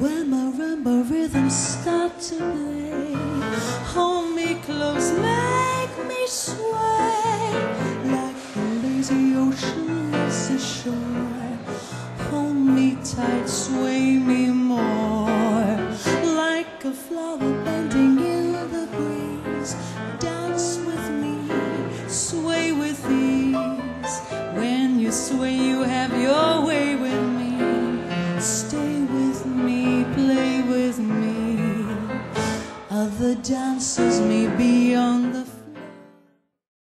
when marimba rhythms start to play. Hold me close, make me sway like the lazy ocean lifts the shore. Hold me tight, sway me more like a flower bending in the breeze. Dance with me, sway with ease. When you sway, you have your